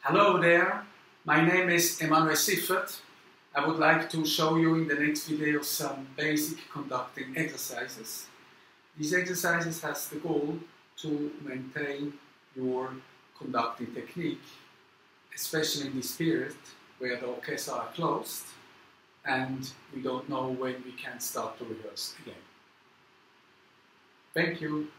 Hello there, my name is Emmanuel Siffert. I would like to show you in the next video some basic conducting exercises. These exercises has the goal to maintain your conducting technique, especially in this period where the orchestra are closed and we don't know when we can start to rehearse again. Thank you.